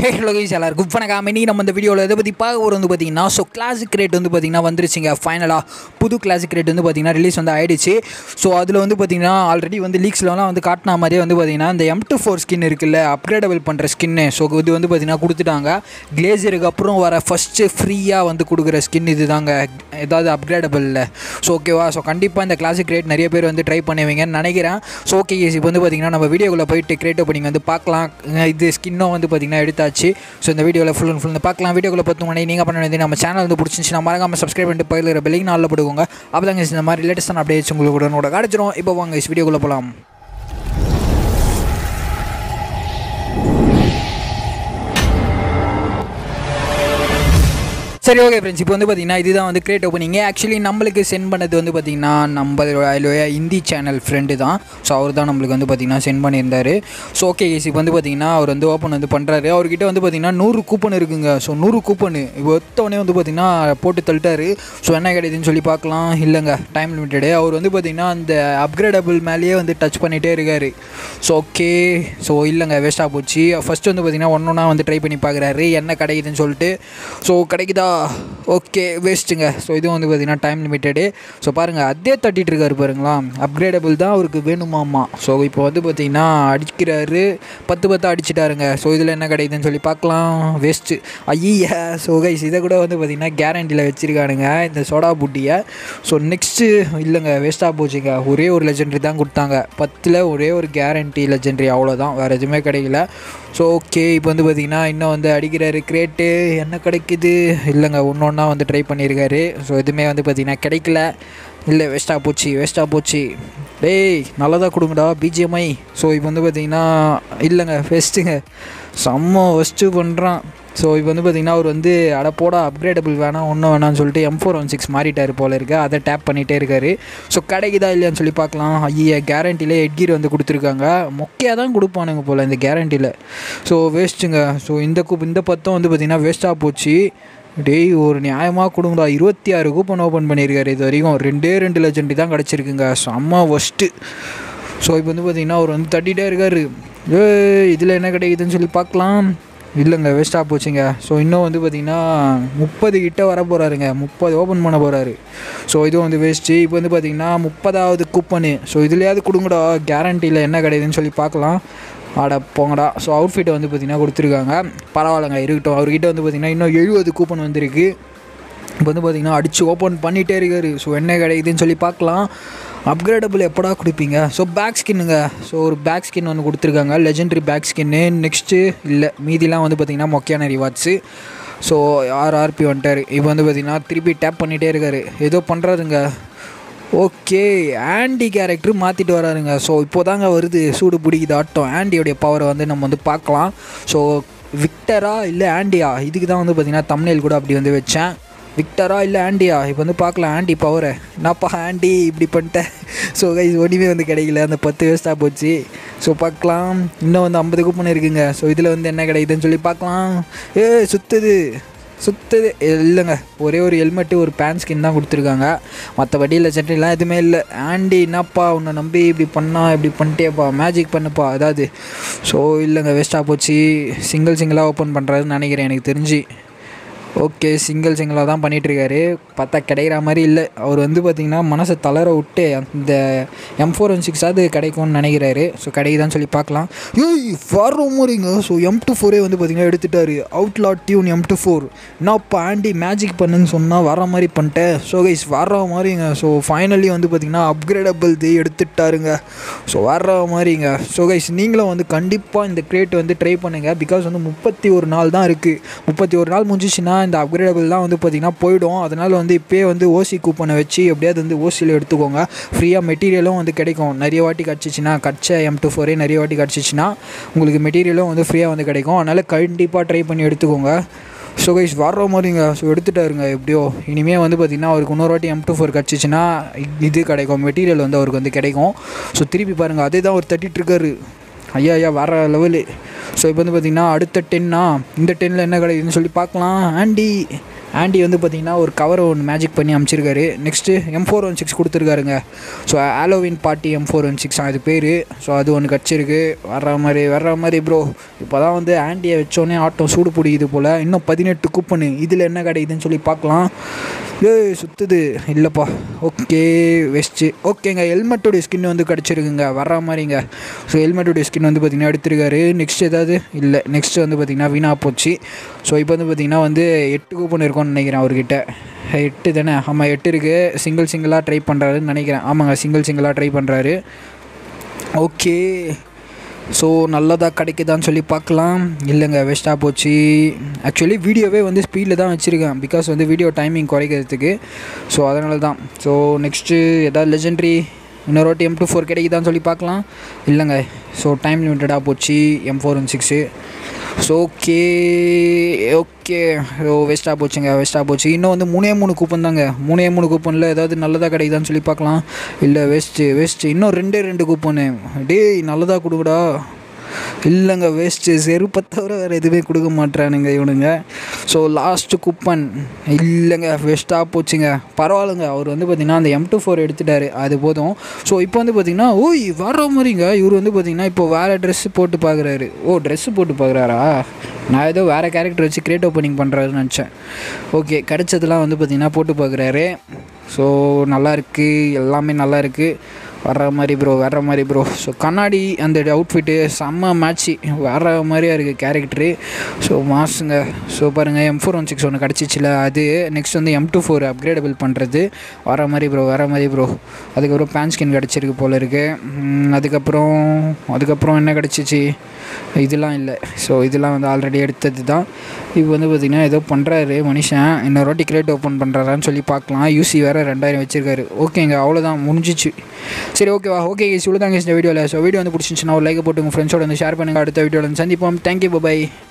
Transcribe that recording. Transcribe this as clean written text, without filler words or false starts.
Hello guys எல்லாருக்கும் வணக்கம். இன்னைக்கு நம்ம இந்த வீடியோவில் எதை பற்றி பார்க்க போகிறது வந்து பார்த்தீங்கன்னா கிளாசிக் ரேட் வந்து பார்த்தீங்கன்னா வந்துருச்சுங்க. ஃபைனலாக புது கிளாசிக் ரேட் வந்து பார்த்தீங்கன்னா ரிலீஸ் வந்து ஆகிடுச்சு. ஸோ அதில் வந்து பார்த்தீங்கன்னா ஆல்ரெடி வந்து லீக்ஸ்லாம் வந்து காட்டின மாதிரியே வந்து பார்த்தீங்கன்னா இந்த M24 ஸ்கின் இருக்குல்ல, அப்கிரேடபிள் பண்ணுற ஸ்கின்னு. ஸோ இது வந்து பார்த்தீங்கன்னா கொடுத்துட்டாங்க. கிளேசியருக்கு அப்புறம் வர ஃபஸ்ட்டு ஃப்ரீயாக வந்து கொடுக்குற ஸ்கின் இது தாங்க, ஏதாவது அப்கிரேடபிளில். ஸோ ஓகேவா, ஸோ கண்டிப்பாக இந்த கிளாசிக் ரேட் நிறைய பேர் வந்து ட்ரை பண்ணுவீங்கன்னு நினைக்கிறேன். ஸோ ஓகே கைஸ், இப்போ வந்து பார்த்தீங்கன்னா நம்ம வீடியோக்குள்ளே போயிட்டு கிரியேட் ஓப்பனிங் வந்து பார்க்கலாம். இது ஸ்கின்னும் வந்து பார்த்தீங்கன்னா எடுத்தாச்சு. ஸோ இந்த வீடியோவில் ஃபுல் அண்ட் ஃபுல் பார்க்கலாம். வீடியோக்குள்ள பார்த்து முன்னாடி நீங்கள் பண்ண வேண்டியது நம்ம சேனல் வந்து பிடிச்சிருந்துச்சுன்னா மறக்காம சப்ஸ்கிரைப் பண்ணிட்டு பக்கத்தில் பெல்லைக்கு நாளில் போட்டுக்கோங்க. அப்போ தாங்க இந்த மாதிரி லேட்டஸ்டான அப்டேட்ஸ் உங்களுக்கு உடனோட கிடச்சிரும். இப்போ வாங்க வீடியோக்குள்ளே போகலாம். சரி ஓகே ஃப்ரெண்ட்ஸ், இப்போ வந்து பார்த்தீங்கன்னா இதுதான் வந்து கிரியேட் ஓப்பனிங். ஆக்சுவலி நம்மளுக்கு சென்ட் பண்ணது வந்து பார்த்தீங்கன்னா நம்ம ஹிந்தி சேனல் ஃப்ரெண்டு தான். ஸோ அவர் தான் நம்மளுக்கு வந்து பார்த்தீங்கன்னா சென்ட் பண்ணியிருந்தார். ஸோ ஓகே கேஸ், இப்போ வந்து பார்த்தீங்கன்னா அவர் வந்து ஓப்பன் வந்து பண்ணுறாரு. அவர்கிட்ட வந்து பார்த்தீங்கன்னா 100 கூப்பன் இருக்குங்க. ஸோ 100 கூப்பன் இப்போ ஒத்தவனே வந்து பார்த்தீங்கன்னா போட்டு தள்ளிட்டாரு. ஸோ என்ன கிடைக்குதுன்னு சொல்லி பார்க்கலாம். இல்லைங்க, டைம் லிமிட்டடு. அவர் வந்து பார்த்தீங்கன்னா அந்த அப்கிரேடபிள் மேலேயே வந்து டச் பண்ணிகிட்டே இருக்கார். ஸோ ஓகே, ஸோ இல்லைங்க, வேஸ்ட்டாக போச்சு. ஃபஸ்ட்டு வந்து பார்த்தீங்கன்னா ஒன்றா வந்து ட்ரை பண்ணி பார்க்குறாரு என்ன கிடைக்குதுன்னு சொல்லிட்டு. ஸோ கிடைக்குதா? ஓகே, வேஸ்ட்டுங்க. ஸோ இதுவும் வந்து பார்த்தீங்கன்னா டைம் லிமிட்டடு. ஸோ பாருங்கள், அதே தட்டிகிட்டு இருக்காரு பாருங்களா. அப்கிரேடபிள் தான் அவருக்கு வேணுமாம்மா. ஸோ இப்போ வந்து பார்த்தீங்கன்னா அடிக்கிறாரு, 10 அடிச்சிட்டாருங்க. ஸோ இதில் என்ன கிடைக்குதுன்னு சொல்லி பார்க்கலாம். வேஸ்ட்டு ஐயா. ஸோ கைஸ், இதை கூட வந்து பார்த்தீங்கன்னா கேரண்டியில் வச்சுருக்கானுங்க இந்த சோடா புட்டியை. ஸோ நெக்ஸ்ட்டு இல்லைங்க, வேஸ்ட்டாக போச்சுங்க. ஒரே ஒரு லெஜெண்ட்ரி தான் கொடுத்தாங்க. 10 ஒரே ஒரு கேரண்டி லெஜெண்ட்ரி, அவ்வளோதான், வேறு எதுவுமே கிடைக்கல. ஸோ ஓகே, இப்போ வந்து பார்த்தீங்கன்னா இன்னும் வந்து அடிக்கிறாரு. கிரேட்டு என்ன கிடைக்குது? இல்லைங்க, ஒன்றா வந்து ட்ரை பண்ணியிருக்காரு. ஸோ எதுவுமே வந்து பார்த்தீங்கன்னா கிடைக்கல. இல்லை, வேஸ்ட்டாக போச்சு. டேய், நல்லதாக கொடுங்கடா பிஜிஎம்ஐ. ஸோ இப்போ வந்து பார்த்தீங்கன்னா இல்லைங்க, வேஸ்ட்டுங்க, செம்ம ஃபஸ்ட்டு பண்ணுறான். ஸோ இப்போ வந்து பார்த்திங்கன்னா அவர் வந்து அடப்போட அப்கிரேடபிள் வேணாம், ஒன்றும் வேணாம்னு சொல்லிட்டு M416 மாறிட்டார் போல இருக்குது. அதை டேப் பண்ணிகிட்டே இருக்கார். ஸோ கிடைக்குதா இல்லையான்னு சொல்லி பார்க்கலாம். ஐயா, கேரண்டியில் ஹெட்கீர் வந்து கொடுத்துருக்காங்க. மொக்கையாக தான் கொடுப்பானுங்க போல் இந்த கேரண்டியில். ஸோ வேஸ்ட்டுங்க. ஸோ இந்த 10 வந்து பார்த்திங்கன்னா வேஸ்ட்டாக போச்சு. டேய், ஒரு நியாயமாக கொடுங்கடா. 26 கூப்பன் ஓப்பன் பண்ணியிருக்காரு இது வரைக்கும். 2 லெஜெண்ட்ரி தான் கிடச்சிருக்குங்க. செம்ம ஃபஸ்ட்டு. ஸோ இப்போ வந்து பார்த்திங்கன்னா அவர் வந்து தட்டிகிட்டே இருக்கார். இதில் என்ன கிடைக்குதுன்னு சொல்லி பார்க்கலாம். இல்லைங்க, வேஸ்ட்டாக போச்சுங்க. ஸோ இன்னும் வந்து பார்த்திங்கன்னா 30 கிட்ட வர போகிறாருங்க. 30 ஓப்பன் பண்ண போகிறாரு. ஸோ இதுவும் வந்து வேஸ்ட்டு. இப்போ வந்து பார்த்திங்கன்னா 30வது கூப்பனு. ஸோ இதுலையாவது கொடுங்கடா, கேரண்டியில் என்ன கிடைக்குதுன்னு சொல்லி பார்க்கலாம். ஆட போங்கடா. ஸோ அவுட்ஃபிட்டை வந்து பார்த்திங்கன்னா கொடுத்துருக்காங்க. பரவாயில்லைங்க, இருக்கட்டும். அவர்கிட்ட வந்து பார்த்திங்கன்னா இன்னும் 70 கூப்பன் வந்துருக்கு. இப்போ வந்து பார்த்திங்கன்னா அடித்து ஓப்பன் பண்ணிகிட்டே இருக்கார். ஸோ என்ன கிடைக்குதுன்னு சொல்லி பார்க்கலாம். அப்கிரேடபிள் எப்படா கொடுப்பீங்க? ஸோ பேக் ஸ்கின்னுங்க. ஸோ ஒரு பேக் ஸ்கின் ஒன்று கொடுத்துருக்காங்க, லெஜெண்ட்ரி பேக் ஸ்கின்னு. நெக்ஸ்ட்டு இல்லை, மீதிலாம் வந்து பார்த்திங்கன்னா மொக்கையான ரிவார்ட்ஸு. ஸோ RRP வந்துட்டார். இப்போ வந்து பார்த்திங்கன்னா திருப்பி டேப் பண்ணிகிட்டே இருக்கார். ஏதோ பண்ணுறாருங்க. ஓகே, ஆண்டி கேரக்டர் மாற்றிட்டு வராருங்க. ஸோ இப்போ தாங்க வருது, சூடு பிடிக்குது ஆட்டம். ஆண்டியோடைய பவரை வந்து நம்ம வந்து பார்க்கலாம். ஸோ விக்டரா இல்லை ஆண்டியா, இதுக்கு தான் வந்து பார்த்திங்கன்னா தம்ப்நெயில் கூட அப்படி வந்து வச்சேன். விக்டரா இல்லை ஆண்டியா, இப்போ வந்து பார்க்கலாம் ஆண்டி பவரை. என்னப்பா ஆண்டி இப்படி பண்ணிட்டேன். ஸோ கைஸ், ஒன்றுமே வந்து கிடைக்கல. அந்த 10 வேஸ்ட்டாக போச்சு. ஸோ பார்க்கலாம், இன்னும் வந்து 50 கூப்பன் இருக்குங்க. ஸோ இதில் வந்து என்ன கிடைக்குதுன்னு சொல்லி பார்க்கலாம். சுற்றுது இல்லைங்க, ஒரே ஒரு ஹெல்மெட்டு ஒரு பேண்ட் ஸ்கின் தான் கொடுத்துருக்காங்க. மற்றபடி லெஜெண்ட்ரிலாம் எதுவுமே இல்லை. ஆண்டி என்னப்பா, உன்னை நம்பி இப்படி இப்படி பண்ணிட்டேப்பா, மேஜிக் பண்ணுப்பா ஏதாவது. ஸோ இல்லைங்க, வேஸ்ட்டாக போச்சு. சிங்கிளாக ஓப்பன் பண்ணுறாருன்னு நினைக்கிறேன் எனக்கு தெரிஞ்சு. ஓகே, சிங்கிளாக தான் பண்ணிகிட்ருக்காரு. பார்த்தா கிடைக்கிற மாதிரி இல்லை. அவர் வந்து பார்த்திங்கன்னா மனசை தளர விட்டு அந்த M416 கிடைக்கும்னு நினைக்கிறாரு. ஸோ கிடைக்குதான்னு சொல்லி பார்க்கலாம். வர மாதிரிங்க. ஸோ M24 வந்து பார்த்திங்கன்னா எடுத்துட்டார். Outlaw tune M24. என்னப்பா ஆண்டி மேஜிக் பண்ணுன்னு சொன்னால் வர மாதிரி பண்ணிட்டேன். ஸோ கைஸ், வர மாதிரிங்க. ஸோ ஃபைனலி வந்து பார்த்திங்கன்னா அப்கிரேடபிள் எடுத்துட்டாருங்க. ஸோ வர மாதிரிங்க. ஸோ கைஸ், நீங்களும் வந்து கண்டிப்பாக இந்த கிரேட் வந்து ட்ரை பண்ணுங்கள். பிகாஸ் வந்து 31 நாள் தான் இருக்குது. 31 நாள் முடிஞ்சிச்சுன்னா இந்த அப்கிரேடபிள்லாம் வந்து பார்த்திங்கன்னா போயிடும். அதனால் வந்து இப்போயே வந்து ஓசி கூப்பனை வச்சு எப்படியாவது வந்து ஓசியில் எடுத்துக்கோங்க. ஃப்ரீயாக மெட்டீரியலும் வந்து கிடைக்கும். நிறைய வாட்டி கிடச்சிச்சின்னா, M24 நிறைய வாட்டி கிடச்சிச்சின்னா உங்களுக்கு மெட்டீரியலும் வந்து ஃப்ரீயாக வந்து கிடைக்கும். அதனால் கண்டிப்பாக ட்ரை பண்ணி எடுத்துக்கோங்க. ஸோ கைஸ், வர்ற மாதிரிங்க. ஸோ எடுத்துட்டாருங்க எப்படியோ. இனிமேல் வந்து பார்த்திங்கன்னா அவருக்கு இன்னொரு வாட்டி M24 கிடச்சிச்சின்னா இது கிடைக்கும், மெட்டீரியல் வந்து அவருக்கு வந்து கிடைக்கும். ஸோ திருப்பி பாருங்கள், அதே தான் அவர் தட்டிகிட்ருக்காரு. ஐயா வேறு லெவலு. ஸோ இப்போ வந்து பார்த்திங்கன்னா அடுத்த 10 இந்த 10ல் என்ன கிடைக்குதுன்னு சொல்லி பார்க்கலாம். ஆண்டி ஆண்டி வந்து பார்த்திங்கன்னா ஒரு கவரை ஒன்று மேஜிக் பண்ணி அமுச்சிருக்காரு. நெக்ஸ்ட்டு M416 கொடுத்துருக்காருங்க. ஸோ ஹாலோவின் பார்ட்டி M416 அது பேர். ஸோ அது ஒன்று கிடச்சிருக்கு. வர்ற மாதிரி ப்ரோ. இப்போ தான் வந்து ஆண்டியை வச்சோடனே ஆட்டம் சூடு பிடிக்குது போல். இன்னும் 18 கூப்பனு. இதில் என்ன கிடைக்குதுன்னு சொல்லி பார்க்கலாம். சுற்றுது இல்லைப்பா. Okay vest. ஓகேங்க, ஹெல்மெட்டோடைய ஸ்கின் வந்து கிடச்சிருக்குங்க. வர்ற மாதிரிங்க. ஸோ ஹெல்மெட்டோடைய ஸ்கின் வந்து பார்த்திங்கன்னா எடுத்துருக்காரு. நெக்ஸ்ட் ஏதாவது இல்லை. நெக்ஸ்ட்டு வந்து பார்த்திங்கன்னா வீணாக போச்சு. ஸோ இப்போ வந்து பார்த்திங்கன்னா வந்து 8 கூப்பன் இருக்கும்னு நினைக்கிறேன் அவர்கிட்ட. 8 தானே? ஆமாம் 8 இருக்குது. சிங்கிளாக ட்ரை பண்ணுறாருன்னு நினைக்கிறேன். ஆமாங்க, சிங்கிளாக ட்ரை பண்ணுறாரு. ஓகே, ஸோ நல்லதாக கிடைக்குதான்னு சொல்லி பார்க்கலாம். இல்லைங்க, வேஸ்ட்டாக போச்சு. ஆக்சுவலி வீடியோவே வந்து ஸ்பீடில் தான் வச்சுருக்கேன். பிகாஸ் வந்து வீடியோ டைமிங் குறைக்கிறதுக்கு. ஸோ அதனால தான். ஸோ நெக்ஸ்ட்டு எதாவது லெஜெண்ட்ரி இன்னொரு வாட்டி M24 கிடைக்குதான்னு சொல்லி பார்க்கலாம். இல்லைங்க, ஸோ டைம் லிமிட்டடாக போச்சு M416. ஸோ ஓகே ஸோ வேஸ்ட்டாக போச்சு. இன்னும் வந்து 3 கூப்பன் தாங்க. 3 கூப்பனில் ஏதாவது நல்லதாக கிடைக்குதான்னு சொல்லி பார்க்கலாம். இல்லை, வேஸ்ட்டு. இன்னும் 2 கூப்பனு. டேய் நல்லதாக கொடுங்கடா. இல்லைங்க, வேஸ்ட்டு. செருப்பை தவிர வேறு எதுவுமே கொடுக்க மாட்டேறானுங்க இவனுங்க. So last coupon. இல்லைங்க, வேஸ்ட்டாக போச்சுங்க. பரவாயில்லைங்க, அவர் வந்து பார்த்திங்கன்னா அந்த M24 எடுத்துட்டார். அது போதும். ஸோ இப்போ வந்து பார்த்திங்கன்னா வர மாதிரிங்க. இவர் வந்து பார்த்திங்கன்னா இப்போ வேறு ட்ரெஸ்ஸு போட்டு பார்க்குறாரு. ட்ரெஸ்ஸு போட்டு பார்க்குறாரா? நான் ஏதோ வேறு கேரக்டர் வச்சு கிரியேட் ஓப்பனிங் பண்ணுறாருன்னு நினச்சேன். ஓகே, கிடச்சதெல்லாம் வந்து பார்த்திங்கன்னா போட்டு பார்க்குறாரு. ஸோ நல்லாயிருக்கு, எல்லாமே நல்லாயிருக்கு. வர்ற மாதிரி ப்ரோ. ஸோ கண்ணாடி அந்த அவுட்ஃபிட்டு செம்ம மேட்ச்சு. வேற மாதிரியாக இருக்குது கேரக்டரு. ஸோ மாசுங்க. ஸோ பாருங்கள், M416 ஒன்று கிடச்சிச்சில்ல அது. நெக்ஸ்ட் வந்து M24 அப்கிரேடபிள் பண்ணுறது. வர மாதிரி ப்ரோ. அதுக்கப்புறம் பேன் ஸ்கின் கிடச்சிருக்கு போல் இருக்குது. அதுக்கப்புறம் என்ன கிடச்சிச்சு? இதெல்லாம் இல்லை. ஸோ இதெல்லாம் வந்து ஆல்ரெடி எடுத்தது தான். இப்போ வந்து பார்த்திங்கன்னா ஏதோ பண்ணுறாரு மனுஷன். இன்னொரு வாட்டி கிரேட் ஓப்பன் பண்ணுறாரான்னு சொல்லி பார்க்கலாம். யூசி வேறு 2000 வச்சுருக்காரு. ஓகேங்க, அவ்வளோதான், முடிஞ்சிச்சு. சரி, ஓகேவா? ஓகே கைஸ், இவ்வளோ தாங்க இந்த வீடியோவில். ஸோ வீடியோ வந்து பிடிச்சிருந்துச்சுன்னா ஒரு லைக் போட்டு உங்கள் ஃப்ரெண்ட்ஸோட வந்து ஷேர் பண்ணுங்கள். அடுத்த வீடியோவில் வந்து சந்திப்போம். Thank you, by.